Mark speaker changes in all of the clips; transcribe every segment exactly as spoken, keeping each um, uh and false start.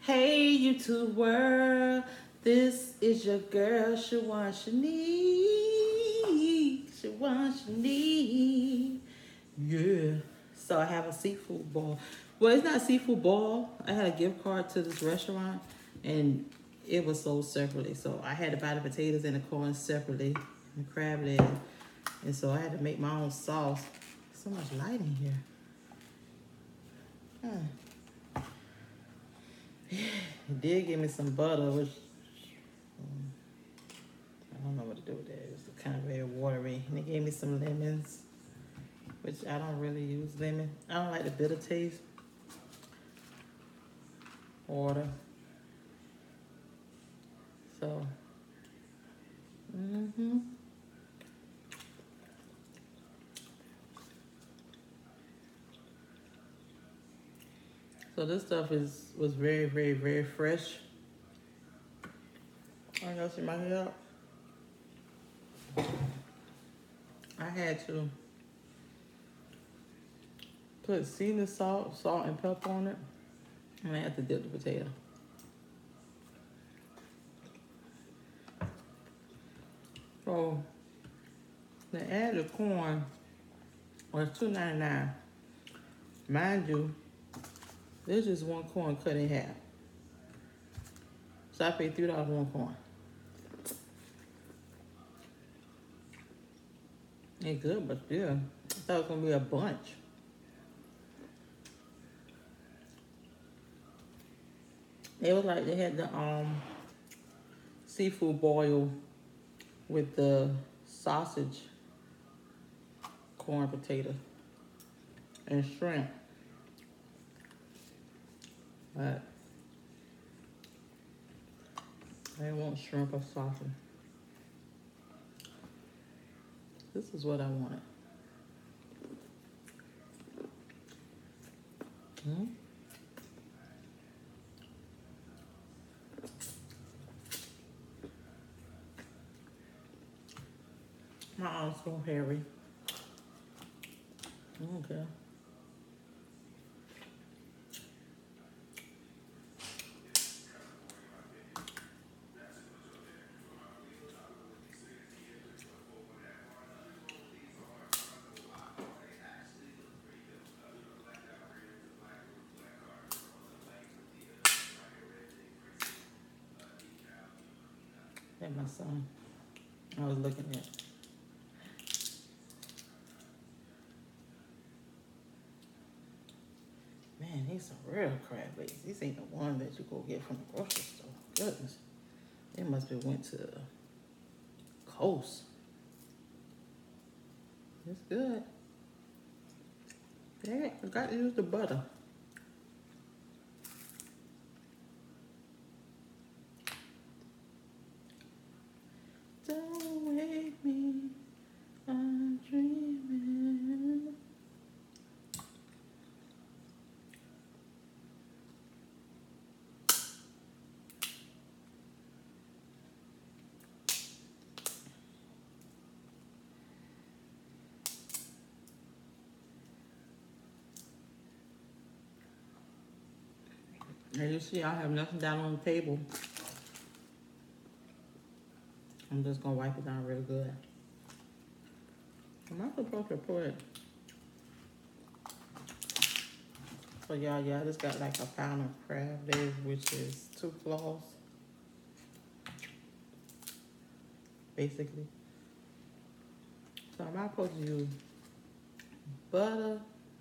Speaker 1: Hey, YouTube world, this is your girl, Shawan Shanique. Shawan Shanique. Yeah. So I have a seafood ball. Well, it's not a seafood ball. I had a gift card to this restaurant, and it was sold separately. So I had to buy the potatoes and the corn separately, and crab leg. And so I had to make my own sauce. So much light in here. Huh. It did give me some butter, which um, I don't know what to do with that. It was kind of very watery. And they gave me some lemons, which I don't really use lemon. I don't like the bitter taste. Water. So, mm-hmm. So this stuff is was very, very, very fresh. I know see my hair up. I had to put seasoned salt, salt and pepper on it, and I had to dip the potato. So the add the corn was two ninety nine. Mind you, this is one corn cut in half. So I paid three dollars for one corn. Ain't good, but still, I thought it was gonna be a bunch. It was like they had the um seafood boil with the sausage, corn, potato, and shrimp. But I didn't want shrimp or sausage. This is what I wanted. Hmm? My arm's so hairy. Okay. That my son. I was looking at. Man, these some real crab legs. These ain't the one that you go get from the grocery store. Goodness. They must have went to the coast. It's good. Yeah, I got to use the butter. Don't wake me, I'm dreaming. And you see, I have nothing down on the table. I'm just gonna wipe it down real good. Am I supposed to put it? So y'all, yeah, I just got like a pound of crab legs, which is two claws, basically. So am I supposed to use butter?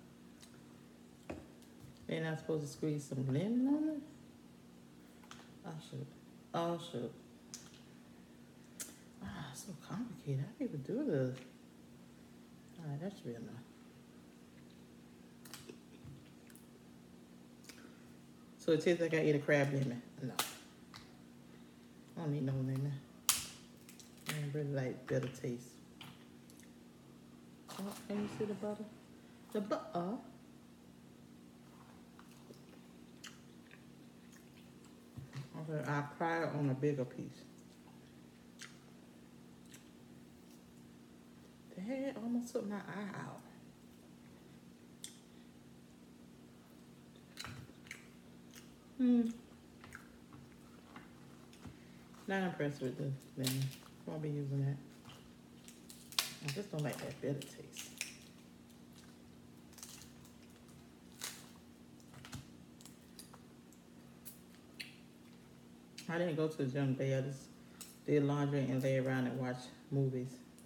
Speaker 1: And I'm supposed to squeeze some lemon on it? I should. Oh, should. Ah, it's so complicated. I didn't even do this. All right, that should be enough. So it tastes like I ate a crab lemon. No. I don't need no lemon. I don't really like bitter taste. Oh, can you see the butter? The butter. Okay, I'll fry it on a bigger piece. The head almost took my eye out. Hmm. Not impressed with the lemon. Won't be using that. I just don't like that bitter taste. I didn't go to the gym today. I just did laundry and lay around and watch movies.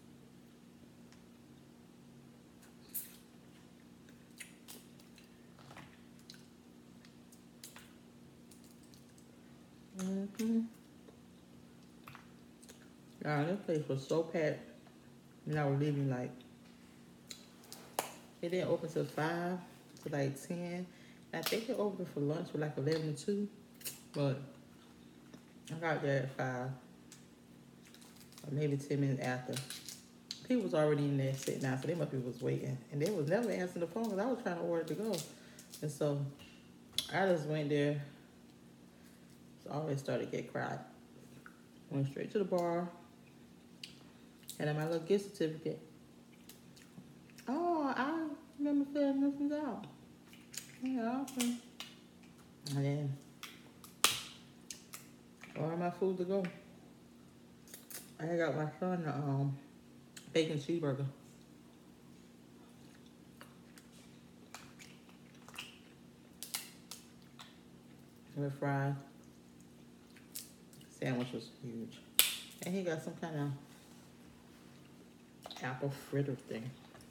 Speaker 1: Mm-hmm. Yeah, this place was so packed. And I was leaving like, it didn't open till five to like ten. I think it opened for lunch for like eleven to two. But I got there at five. Or maybe ten minutes after. People was already in there sitting down, so they must be was waiting. And they was never answering the phone because I was trying to order to go. And so I just went there. So I always started to get crowded. Went straight to the bar. And then my little gift certificate. Oh, I remember filling this one out. Yeah, okay. And then order my food to go. I got my son a um, bacon cheeseburger. With fries. Sandwich was huge. And he got some kind of apple fritter thing.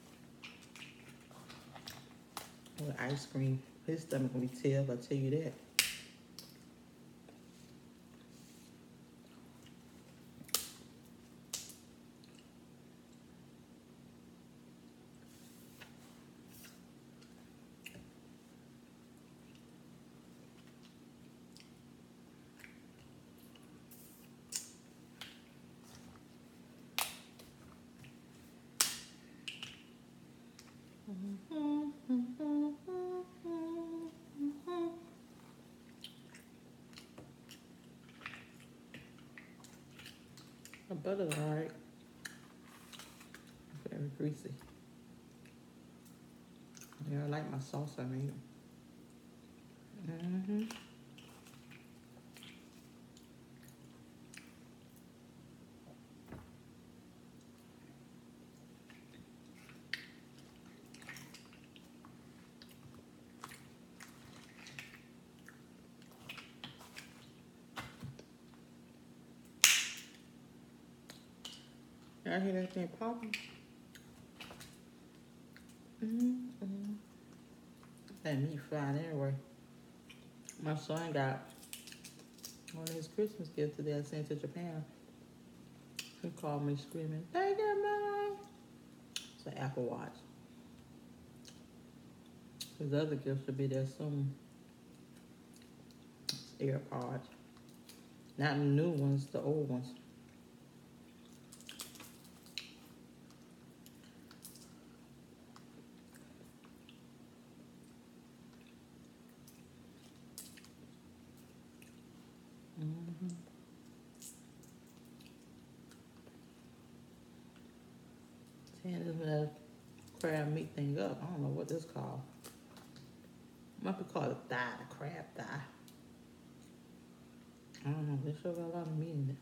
Speaker 1: With ice cream. His stomach gonna be teared, I'll tell you that. The butter's alright. Very greasy. Yeah, I like my sauce I made. Mm-hmm. I hear that thing popping. Mm-hmm. That meat fried anyway. My son got one of his Christmas gifts today I sent to Japan. He called me screaming, "Thank you, Mom!" It's an Apple Watch. His other gift should be there soon. It's AirPods. Not the new ones, the old ones. Mm-hmm. Tearing this little crab meat thing up. I don't know what this called. Might be called a thigh, a crab thigh. I don't know. They sure got a lot of meat in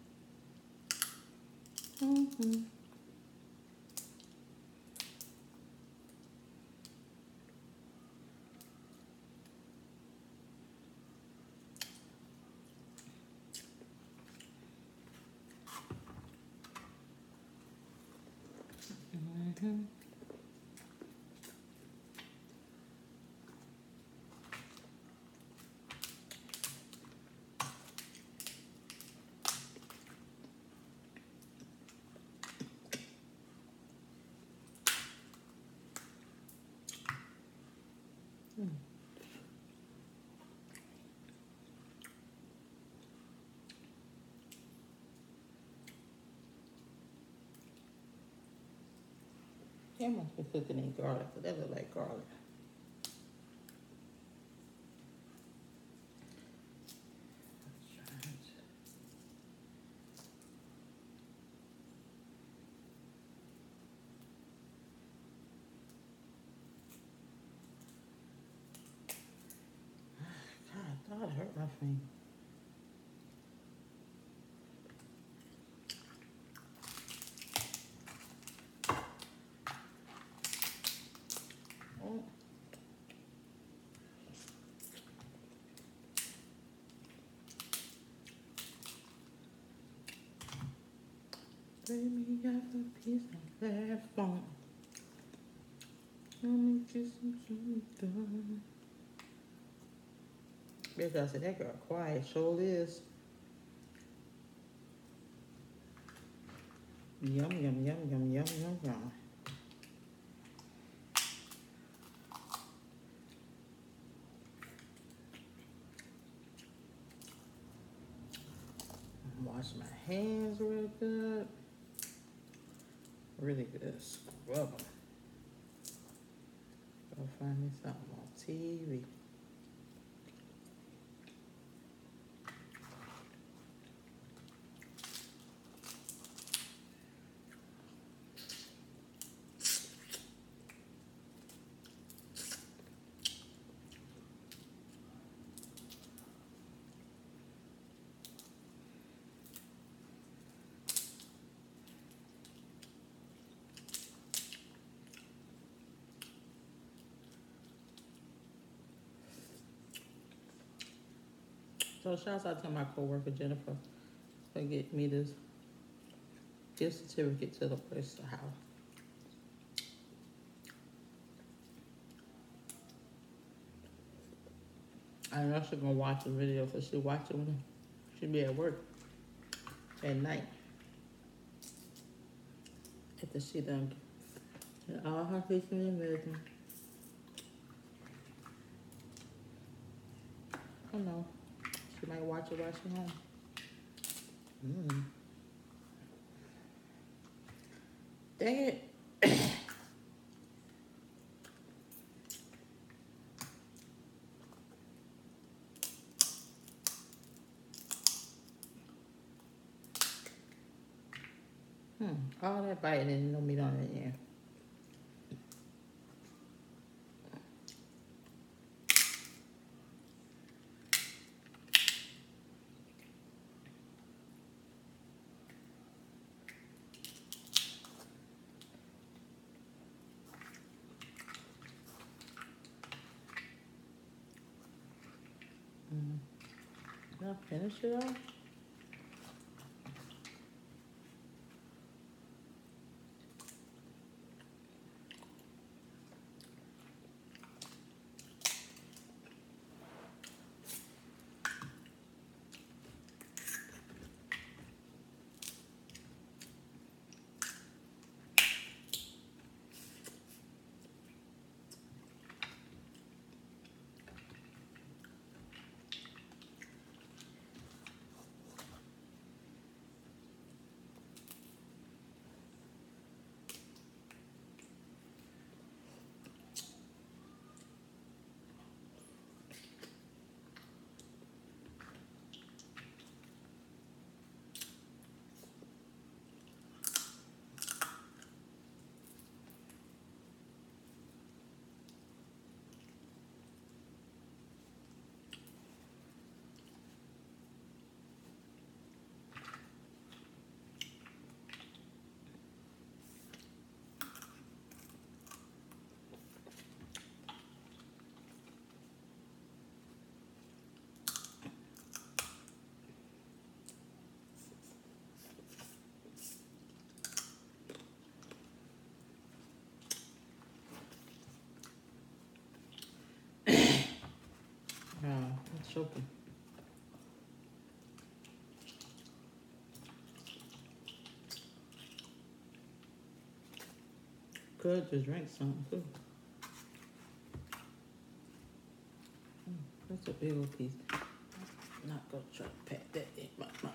Speaker 1: it. Mm-hmm. Mm-hmm. Mm. They must be cooking in garlic, but that look like garlic. God, I thought I hurt my finger. me out a piece of that phone. Let me get some something. Because I said that girl quiet, sure is. Yum, yum, yum, yum, yum, yum, yum. Wash my hands real good. Really good. Scrub them. Go find me something on T V. So shouts out to my coworker Jennifer for getting me this gift certificate to the place house. I know she's gonna watch the video because she watch it when she be at work at night. After she done get all her fixing and everything. I don't know. She might watch it while she's home. Mm. Dang it. Hmm. All that biting and no meat on it, yeah. Mm. Did I finish it all? Yeah, it's choking. Could just drink something too. Mm, that's a big old piece. I'm not gonna try to pack that in my mouth.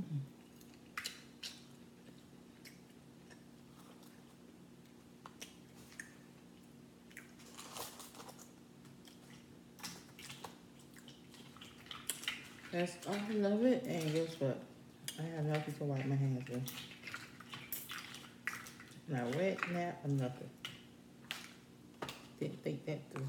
Speaker 1: That's all of it. And guess what? I have nothing to wipe my hands with. Not wet, nap, or nothing. Didn't think that through.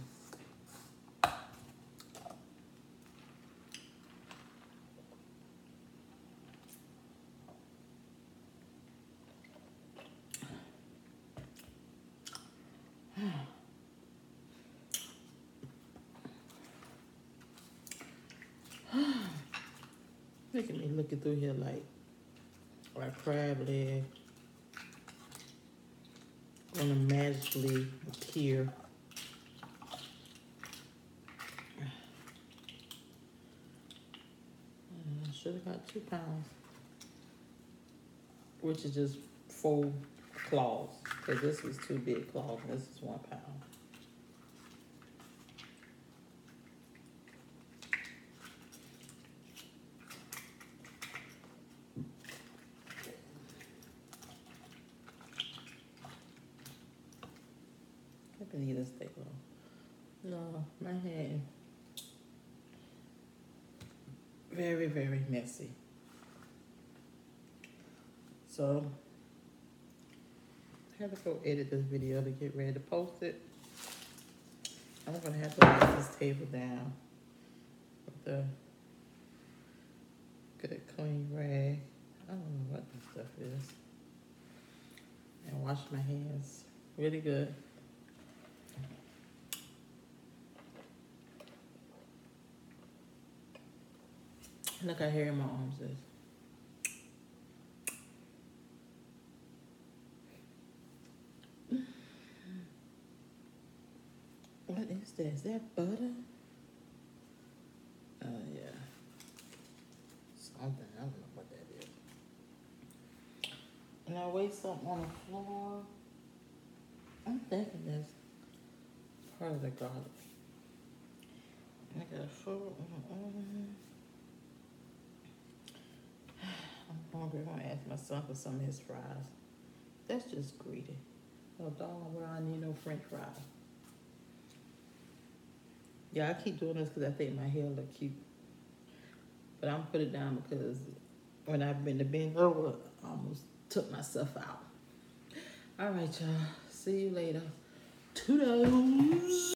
Speaker 1: Look at me looking through here like, like crab leg. Gonna magically appear. I should have got two pounds, which is just four claws. Cause this was two big claws. And this is one pound. I can eat this steak long. No, my hand very, very messy. So I have to go edit this video to get ready to post it. I'm gonna have to lay this table down with the good clean rag. I don't know what this stuff is. And wash my hands really good. Look how hairy my arms is. What is that? Is that butter? Oh, uh, yeah. Something. I don't know what that is. And I weighed something on the floor. I'm thinking that's part of the garlic. I got food. I'm hungry. I'm gonna ask my son for some of his fries. That's just greedy. Oh, dog, well, I need no French fries. Yeah, I keep doing this because I think my hair look cute. But I'm put it down because when I've been to bend over, I almost took myself out. All right, y'all. See you later. Toodles.